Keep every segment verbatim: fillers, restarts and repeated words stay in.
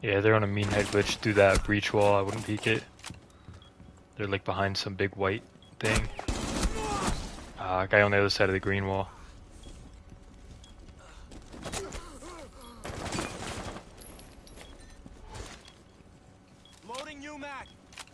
Yeah, they're on a mean head glitch through that breach wall. I wouldn't peek it. They're like behind some big white thing. Ah, uh, guy on the other side of the green wall. Loading U MAC.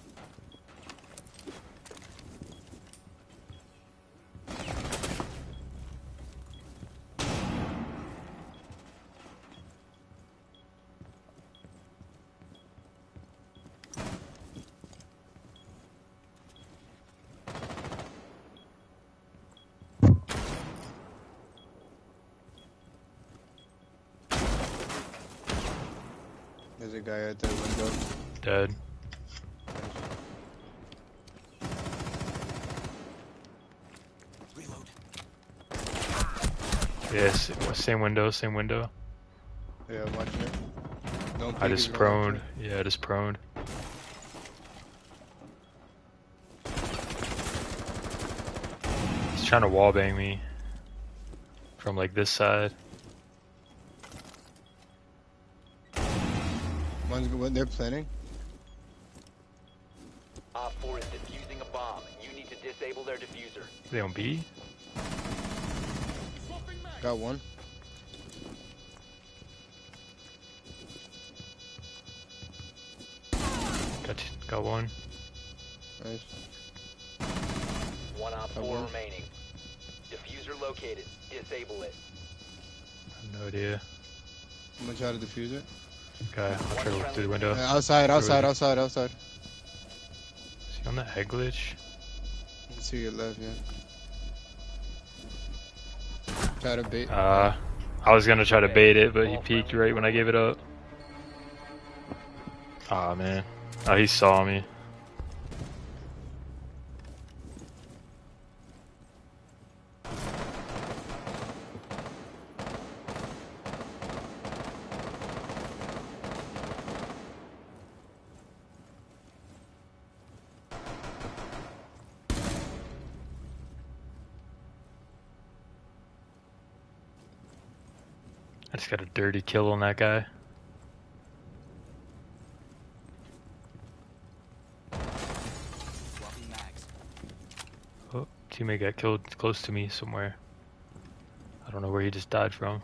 There's a guy at the window. Dead. Reload. Yes, same window, same window. Yeah, I'm watching it. Don't I peek just if you don't proned. watch it. Yeah, I just proned. He's trying to wallbang me from like this side. One's what they're planning. Op four is defusing a bomb. You need to disable their diffuser. They on B? Got one. Got got one. Nice. One op Got four one. remaining. Diffuser located. Disable it. I have no idea. I'm gonna try to defuse it. Okay, I'll try to look through the window. Uh, outside, outside, Really? outside, outside. Is he on that head glitch? To your left, yeah. Try to bait. Uh, I was gonna try to bait it, but he peeked right when I gave it up. Aw, man. Oh, he saw me. I just got a dirty kill on that guy. Swapping mags. Oh, teammate got killed close to me somewhere. I don't know where he just died from.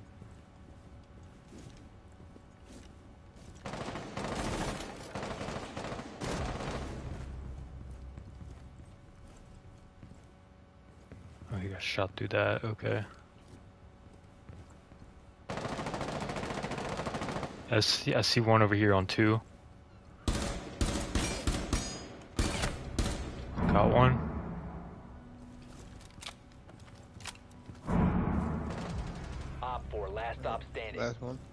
Oh, he got shot through that. Okay. I see, I see one over here on two. Got one. Op four, last stop standing. Last one.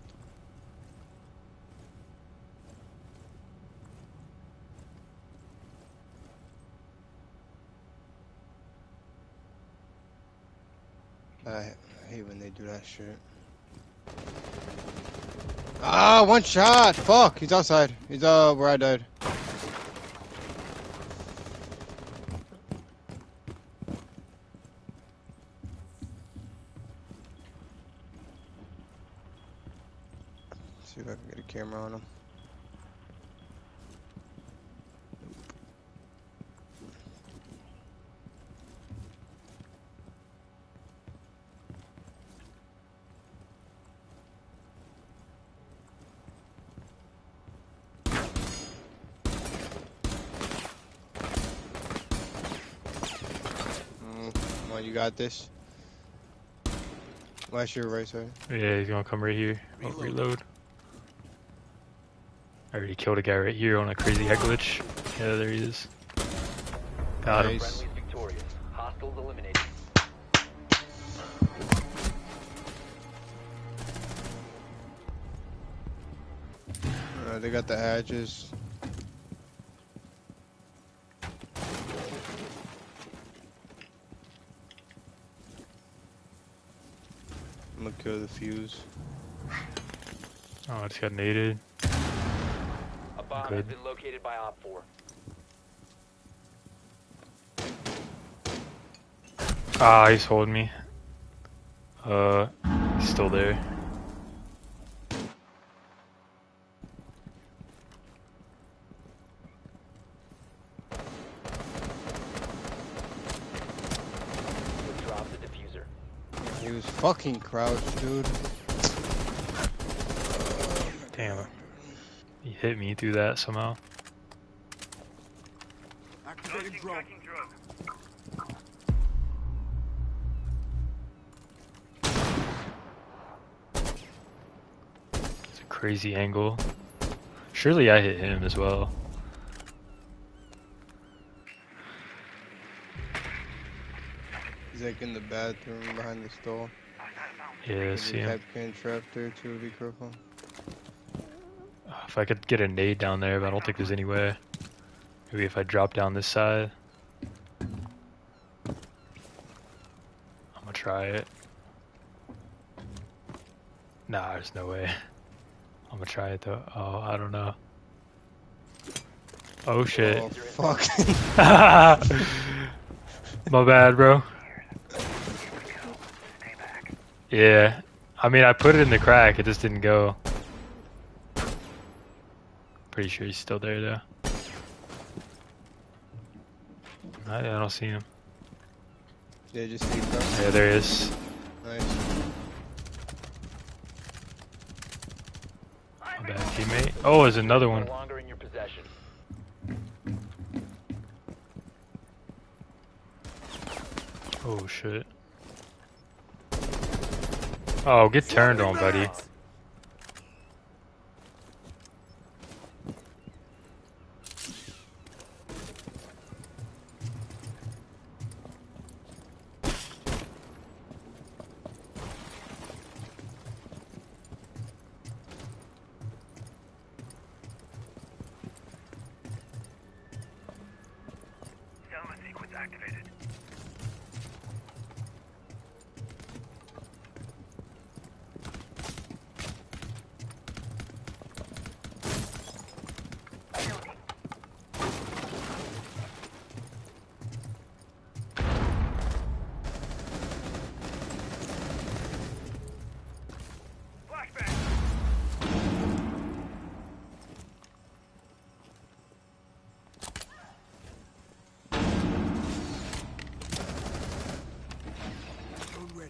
I hate when they do that shit. Ah, one shot! Fuck! He's outside. He's uh where I died. See if I can get a camera on him. Come on, you got this. Watch your right side. Yeah, he's gonna come right here. Oh, reload. I already killed a guy right here on a crazy head glitch. Yeah, there he is. Got him. Nice. Friendly's victorious. Hostiles eliminated. Uh, they got the hatches. I'm gonna kill the fuse. Oh, I just got naded. A bomb has Good. been located by Op four. Ah, he's holding me. Uh, he's still there. He was fucking crouched, dude. Damn it. He hit me through that somehow. Activating drone. It's a crazy angle. Surely I hit him as well. He's like in the bathroom behind the stall. Yeah, I There's see a him. type can trap there too, be careful. If I could get a nade down there, but I don't think there's any way. Maybe if I drop down this side. I'm gonna try it. Nah, there's no way. I'm gonna try it though. Oh, I don't know. Oh shit. Oh fuck. My bad, bro. Yeah. I mean, I put it in the crack, it just didn't go. Pretty sure he's still there though. I, I don't see him. Yeah, just keep going. Yeah, there he is. Nice. My bad, teammate. Oh, there's another No one. longer in your possession. Oh shit. Oh, get turned on, buddy. Element sequence activated. Flashbang. Drone ready.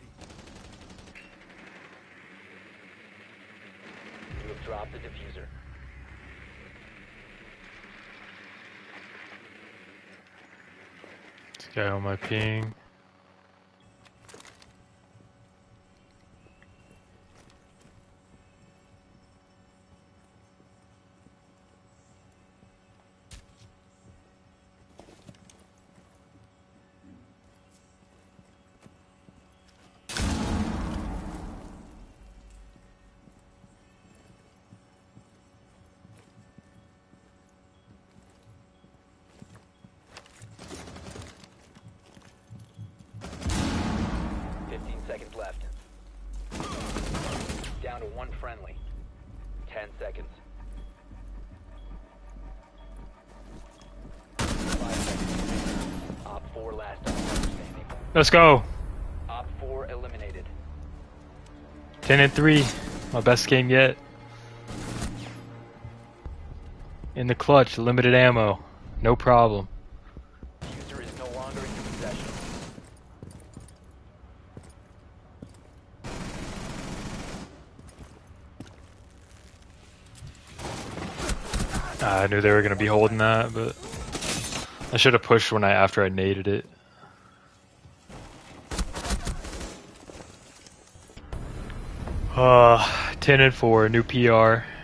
You have dropped the diffuser. This guy on my ping. fifteen seconds left. Down to one friendly. ten seconds. five seconds. Op four last operator standing. Let's go. Op four eliminated. ten and three. My best game yet. In the clutch, limited ammo. No problem. Diffuser is no longer in your possession. Ah, I knew they were gonna be holding that, but I should have pushed when I after I naded it. Uh, ten and four, new P R.